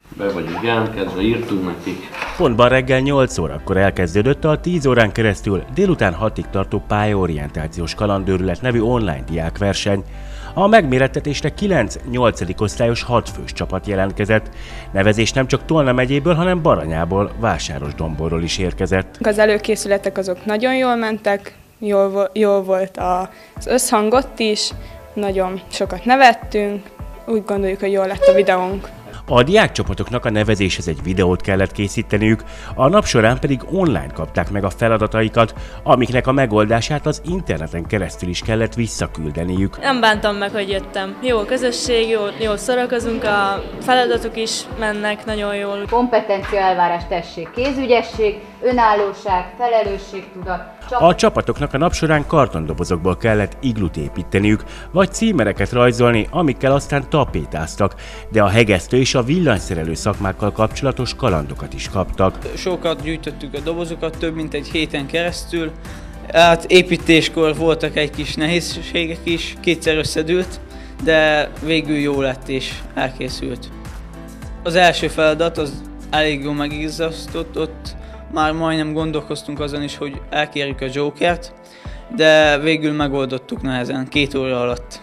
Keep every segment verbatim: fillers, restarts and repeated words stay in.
Be vagyunk jelentkezve, írtunk nekik. Pontban reggel nyolc órakor elkezdődött a tíz órán keresztül délután hatig tartó pályaorientációs kalandőrület nevű online diákverseny. A megmérettetésre kilenc-nyolcadik osztályos hat fős csapat jelentkezett. Nevezés nem csak Tolna megyéből, hanem Baranyából, Vásárosdomborról is érkezett. Az előkészületek azok nagyon jól mentek, jól, jól volt az összhang ott is, nagyon sokat nevettünk, úgy gondoljuk, hogy jól lett a videónk. A diákcsapatoknak a nevezéshez egy videót kellett készíteniük, a nap során pedig online kapták meg a feladataikat, amiknek a megoldását az interneten keresztül is kellett visszaküldeniük. Nem bántam meg, hogy jöttem. Jó a közösség, jó, jól szórakozunk, a feladatok is mennek nagyon jól. Kompetencia, elvárás, tessék, kézügyesség, önállóság, felelősségtudat. A csapatoknak a nap során kartondobozokból kellett iglut építeniük, vagy címereket rajzolni, amikkel aztán tapétáztak, de a hegesztő és a villanyszerelő szakmákkal kapcsolatos kalandokat is kaptak. Sokat gyűjtöttük a dobozokat, több mint egy héten keresztül. Hát építéskor voltak egy kis nehézségek is, kétszer összedült, de végül jó lett és elkészült. Az első feladat az elég jól megizasztott, ott már majdnem gondolkoztunk azon is, hogy elkérjük a Jokert, de végül megoldottuk nehezen, két óra alatt.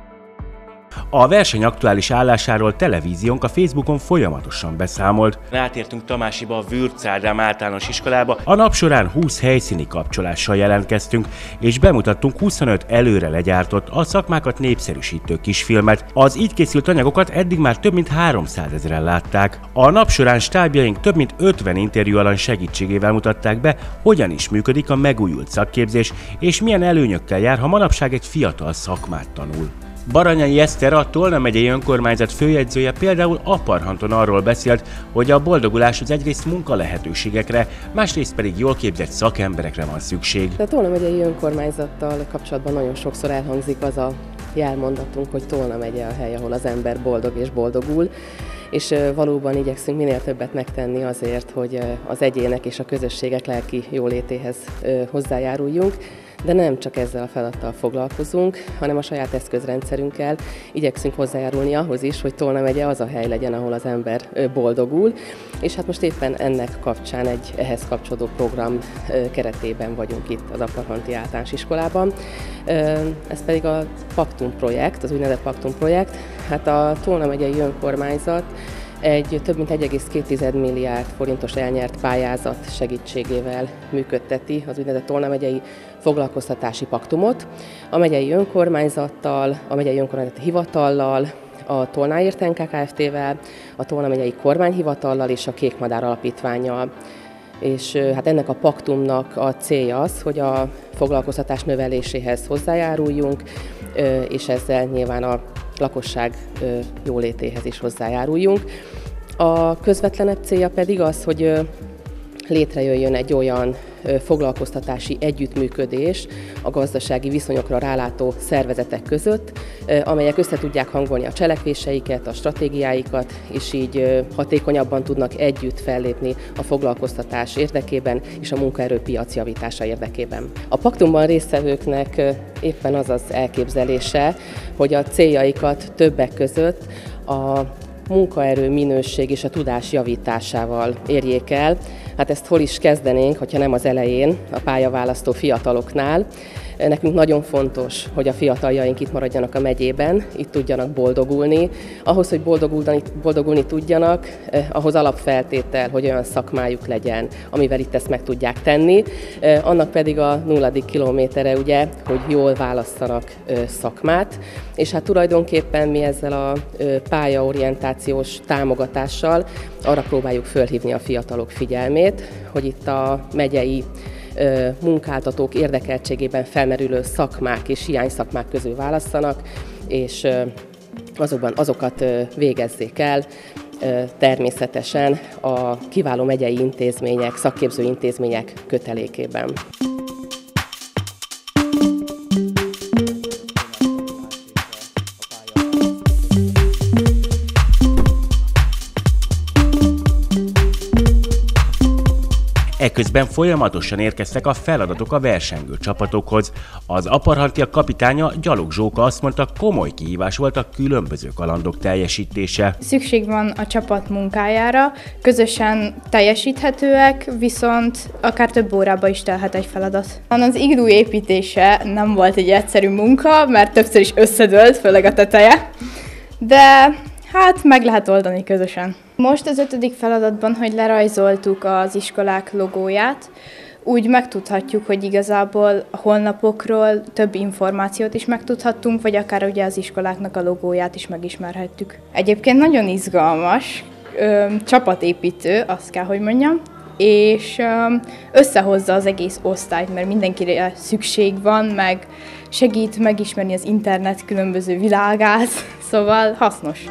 A verseny aktuális állásáról televíziónk a Facebookon folyamatosan beszámolt. Rátértünk Tamásiba, a Würz Ádám általános iskolába. A nap során húsz helyszíni kapcsolással jelentkeztünk, és bemutattunk huszonöt előre legyártott, a szakmákat népszerűsítő kisfilmet. Az így készült anyagokat eddig már több mint háromszázezren látták. A nap során stábjaink több mint ötven interjú alany segítségével mutatták be, hogyan is működik a megújult szakképzés, és milyen előnyökkel jár, ha manapság egy fiatal szakmát tanul. Baranyai Eszter, a Tolna megyei önkormányzat főjegyzője például Aparhanton arról beszélt, hogy a boldogulás az egyrészt munkalehetőségekre, másrészt pedig jól képzett szakemberekre van szükség. A Tolna megyei önkormányzattal kapcsolatban nagyon sokszor elhangzik az a jelmondatunk, hogy Tolna megye a hely, ahol az ember boldog és boldogul, és valóban igyekszünk minél többet megtenni azért, hogy az egyének és a közösségek lelki jólétéhez hozzájáruljunk. De nem csak ezzel a feladattal foglalkozunk, hanem a saját eszközrendszerünkkel igyekszünk hozzájárulni ahhoz is, hogy Tolna megye az a hely legyen, ahol az ember boldogul, és hát most éppen ennek kapcsán egy ehhez kapcsolódó program keretében vagyunk itt az Aparhanti Általános Iskolában. Ez pedig a Paktum projekt, az úgynevezett Paktum projekt. Hát a Tolna megyei önkormányzat egy több mint egy egész két milliárd forintos elnyert pályázat segítségével működteti az úgynevezett Tolna megyei foglalkoztatási paktumot. A megyei önkormányzattal, a megyei önkormányzati hivatallal, a Tolnáért en ká Kft-vel, a Tolna megyei kormányhivatallal és a Kékmadár alapítvánnyal. És hát ennek a paktumnak a célja az, hogy a foglalkoztatás növeléséhez hozzájáruljunk, és ezzel nyilván a lakosság jólétéhez is hozzájáruljunk. A közvetlenebb célja pedig az, hogy létrejöjjön egy olyan foglalkoztatási együttműködés a gazdasági viszonyokra rálátó szervezetek között, amelyek össze tudják hangolni a cselekvéseiket, a stratégiáikat, és így hatékonyabban tudnak együtt fellépni a foglalkoztatás érdekében és a munkaerőpiac javítása érdekében. A paktumban résztvevőknek éppen az az elképzelése, hogy a céljaikat többek között a munkaerő minőség és a tudás javításával érjék el. Hát ezt hol is kezdenénk, hogyha nem az elején, a pályaválasztó fiataloknál. Nekünk nagyon fontos, hogy a fiataljaink itt maradjanak a megyében, itt tudjanak boldogulni. Ahhoz, hogy boldogulni, boldogulni tudjanak, eh, ahhoz alapfeltétel, hogy olyan szakmájuk legyen, amivel itt ezt meg tudják tenni. Eh, annak pedig a nulladik kilométere, ugye, hogy jól válasszanak eh, szakmát. És hát tulajdonképpen mi ezzel a eh, pályaorientációs támogatással arra próbáljuk fölhívni a fiatalok figyelmét, hogy itt a megyei munkáltatók érdekeltségében felmerülő szakmák és hiányszakmák közül válasszanak, és azokban azokat végezzék el, természetesen a kiváló megyei intézmények, szakképző intézmények kötelékében. Eközben folyamatosan érkeztek a feladatok a versengő csapatokhoz. Az Aparhantiak kapitánya, Gyalog Zsóka azt mondta, komoly kihívás volt a különböző kalandok teljesítése. Szükség van a csapat munkájára, közösen teljesíthetőek, viszont akár több órába is telhet egy feladat. Az iglú építése nem volt egy egyszerű munka, mert többször is összedőlt, főleg a teteje, de hát meg lehet oldani közösen. Most az ötödik feladatban, hogy lerajzoltuk az iskolák logóját, úgy megtudhatjuk, hogy igazából a honlapokról több információt is megtudhattunk, vagy akár ugye az iskoláknak a logóját is megismerhettük. Egyébként nagyon izgalmas, ö, csapatépítő, azt kell, hogy mondjam, és ö, összehozza az egész osztályt, mert mindenkire szükség van, meg segít megismerni az internet különböző világát, szóval hasznos.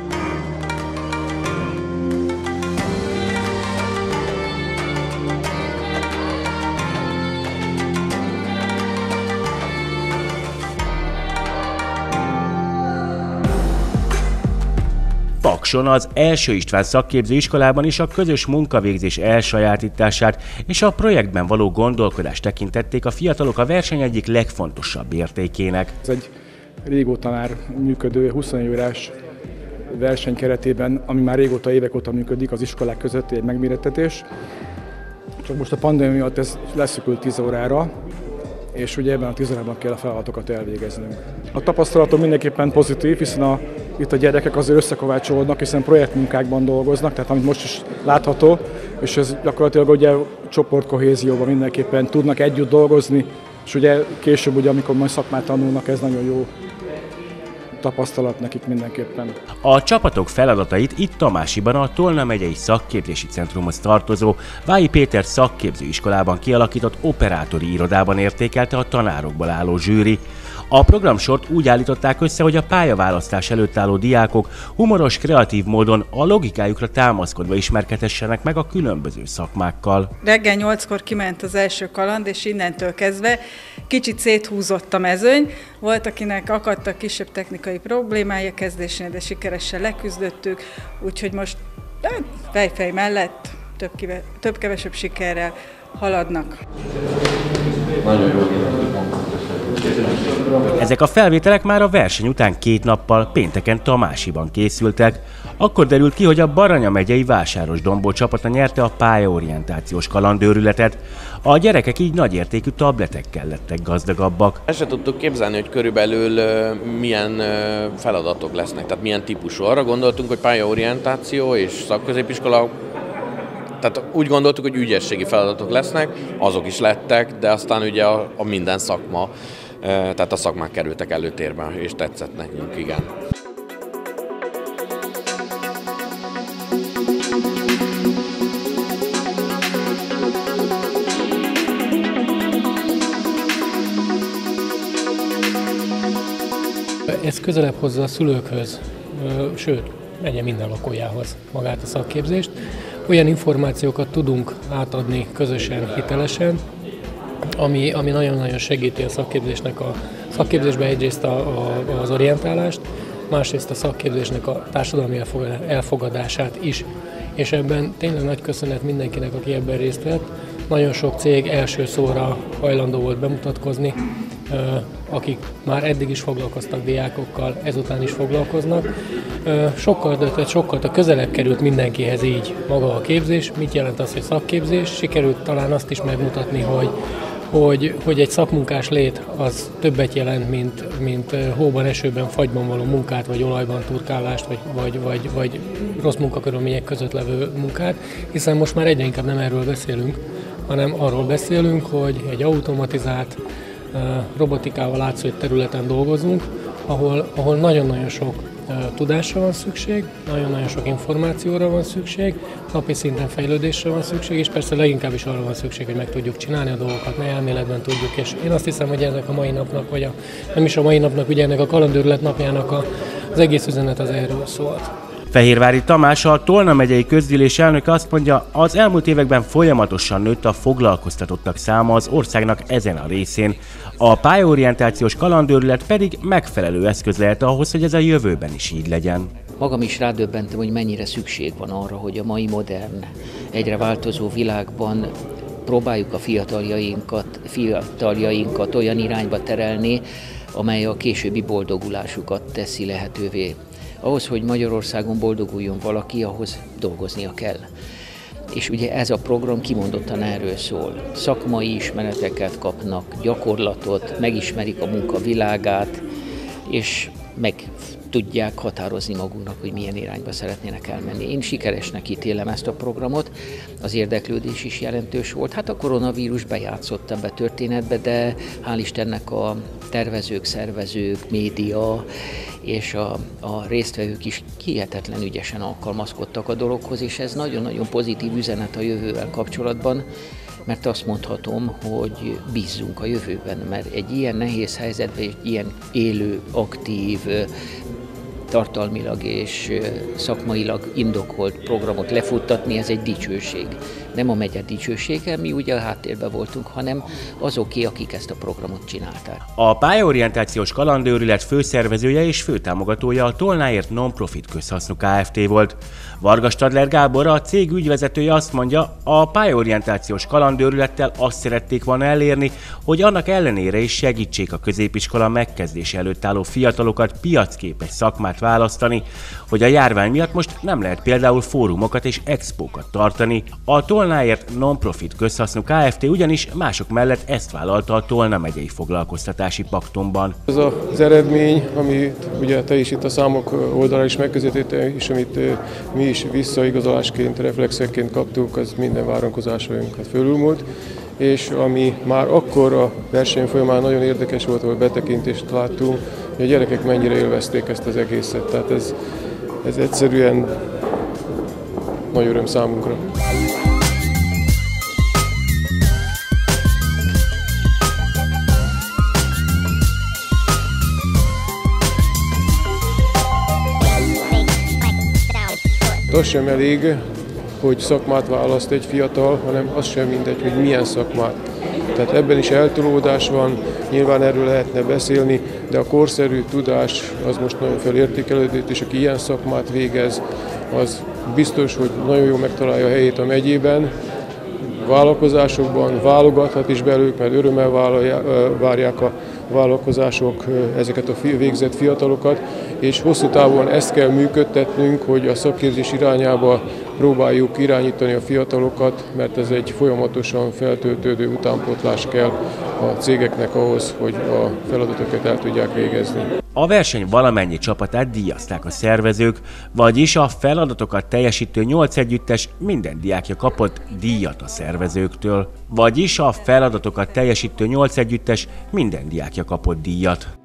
Pakson az Első István szakképző iskolában is a közös munkavégzés elsajátítását és a projektben való gondolkodást tekintették a fiatalok a verseny egyik legfontosabb értékének. Ez egy régóta már működő húsz órás verseny keretében, ami már régóta, évek óta működik, az iskolák közötti egy megmérettetés. Csak most a pandémia miatt ez leszűkült tíz órára, és ugye ebben a tíz órában kell a feladatokat elvégeznünk. A tapasztalatom mindenképpen pozitív, hiszen a, itt a gyerekek azért összekovácsolódnak, hiszen projektmunkákban dolgoznak, tehát amit most is látható, és ez gyakorlatilag ugye csoportkohézióban mindenképpen tudnak együtt dolgozni, és ugye később, ugye, amikor majd szakmát tanulnak, ez nagyon jó tapasztalat nekik mindenképpen. A csapatok feladatait itt Tamásiban a Tolna megyei szakképzési centrumhoz tartozó Vályi Péter szakképzőiskolában kialakított operátori irodában értékelte a tanárokból álló zsűri. A programsort úgy állították össze, hogy a pályaválasztás előtt álló diákok humoros, kreatív módon a logikájukra támaszkodva ismerkedhessenek meg a különböző szakmákkal. Reggel nyolckor kiment az első kaland, és innentől kezdve kicsit széthúzott a mezőny. Volt, akinek akadtak kisebb technikai problémája kezdésén, de sikeresen leküzdöttük, úgyhogy most fejfej mellett több-kevesebb sikerrel haladnak. Nagyon jó. Ezek a felvételek már a verseny után két nappal pénteken Tamásiban készültek. Akkor derült ki, hogy a Baranya megyei Vásárosdombó csapata nyerte a pályaorientációs kalandőrületet. A gyerekek így nagyértékű tabletekkel lettek gazdagabbak. Ezt se tudtuk képzelni, hogy körülbelül milyen feladatok lesznek, tehát milyen típusú. Arra gondoltunk, hogy pályaorientáció és szakközépiskola, tehát úgy gondoltuk, hogy ügyességi feladatok lesznek, azok is lettek, de aztán ugye a, a minden szakma, tehát a szakmák kerültek előtérben, és tetszett nekünk, igen. Ez közelebb hozza a szülőkhöz, sőt, megye minden lakójához magát a szakképzést. Olyan információkat tudunk átadni közösen, hitelesen, ami, ami nagyon-nagyon segíti a szakképzésnek a szakképzésben egyrészt a, a, az orientálást, másrészt a szakképzésnek a társadalmi elfogadását is. És ebben tényleg nagy köszönet mindenkinek, aki ebben részt vett. Nagyon sok cég első szóra hajlandó volt bemutatkozni, akik már eddig is foglalkoztak diákokkal, ezután is foglalkoznak. Sokkal, de sokkal a közelebb került mindenkihez így maga a képzés. Mit jelent az, hogy szakképzés? Sikerült talán azt is megmutatni, hogy, hogy, hogy egy szakmunkás lét az többet jelent, mint, mint hóban, esőben, fagyban való munkát, vagy olajban turkálást, vagy, vagy, vagy, vagy rossz munkakörülmények között levő munkát, hiszen most már egyre inkább nem erről beszélünk, hanem arról beszélünk, hogy egy automatizált, robotikával átszőtt területen dolgozunk, ahol, ahol nagyon-nagyon sok tudásra van szükség, nagyon-nagyon sok információra van szükség, napi szinten fejlődésre van szükség, és persze leginkább is arra van szükség, hogy meg tudjuk csinálni a dolgokat, ne elméletben tudjuk, és én azt hiszem, hogy ennek a mai napnak, vagy a, nem is a mai napnak, ugye ennek a kalandőrület napjának a, az egész üzenet az erről szólt. Fehérvári Tamás, a Tolna megyei közgyűlés elnöke azt mondja, az elmúlt években folyamatosan nőtt a foglalkoztatottak száma az országnak ezen a részén. A pályaorientációs kalandőrület pedig megfelelő eszköz lehet ahhoz, hogy ez a jövőben is így legyen. Magam is rádöbbentem, hogy mennyire szükség van arra, hogy a mai modern, egyre változó világban próbáljuk a fiataljainkat, fiataljainkat olyan irányba terelni, amely a későbbi boldogulásukat teszi lehetővé. Ahhoz, hogy Magyarországon boldoguljon valaki, ahhoz dolgoznia kell. És ugye ez a program kimondottan erről szól. Szakmai ismereteket kapnak, gyakorlatot, megismerik a munka világát, és meg tudják határozni magunknak, hogy milyen irányba szeretnének elmenni. Én sikeresnek ítélem ezt a programot, az érdeklődés is jelentős volt. Hát a koronavírus bejátszott ebbe a történetbe, de hál' Istennek a tervezők, szervezők, média és a, a résztvevők is hihetetlen ügyesen alkalmazkodtak a dologhoz, és ez nagyon-nagyon pozitív üzenet a jövővel kapcsolatban, mert azt mondhatom, hogy bízzunk a jövőben, mert egy ilyen nehéz helyzetben, egy ilyen élő, aktív, tartalmilag és szakmailag indokolt programot lefuttatni, ez egy dicsőség. Nem a megye dicsősége, mi ugye a háttérben voltunk, hanem azoké, akik ezt a programot csinálták. A pályaorientációs kalandőrület főszervezője és főtámogatója a Tolnáért Non-Profit Közhasznú Kft. Volt. Varga Stadler Gábor, a cég ügyvezetője azt mondja, a pályaorientációs kalandőrülettel azt szerették volna elérni, hogy annak ellenére is segítsék a középiskola megkezdése előtt álló fiatalokat piacképes szakmát választani, hogy a járvány miatt most nem lehet például fórumokat és expókat tartani. A Tolnáért Non-Profit Közhasznú Kft. Ugyanis mások mellett ezt vállalta a Tolna megyei foglalkoztatási paktumban. Ez az eredmény, amit ugye te is itt a számok oldalán is megközelítettél, és amit mi is visszaigazolásként, reflexekként kaptunk, az minden várakozásainkat fölülmúlt, és ami már akkor a verseny folyamán nagyon érdekes volt, hogy betekintést láttunk, hogy a gyerekek mennyire élvezték ezt az egészet. Tehát ez, ez egyszerűen nagy öröm számunkra. Az sem elég, hogy szakmát választ egy fiatal, hanem az sem mindegy, hogy milyen szakmát. Tehát ebben is eltolódás van, nyilván erről lehetne beszélni, de a korszerű tudás az most nagyon felértékelődött, és aki ilyen szakmát végez, az biztos, hogy nagyon jól megtalálja a helyét a megyében, vállalkozásokban, válogathat is belőlük, mert örömmel várják a vállalkozások ezeket a végzett fiatalokat, és hosszú távon ezt kell működtetnünk, hogy a szakképzés irányába próbáljuk irányítani a fiatalokat, mert ez egy folyamatosan feltöltődő utánpótlás kell a cégeknek ahhoz, hogy a feladatokat el tudják végezni. A verseny valamennyi csapatát díjazták a szervezők, vagyis a feladatokat teljesítő nyolc együttes minden diákja kapott díjat a szervezőktől. Vagyis a feladatokat teljesítő nyolc együttes minden diákja kapott díjat.